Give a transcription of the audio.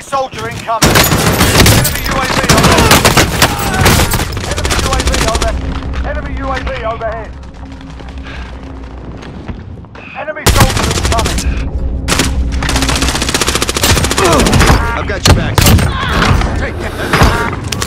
soldier incoming. Enemy UAV overhead. Enemy UAV overhead. Enemy soldier incoming. I've got your back. Take that.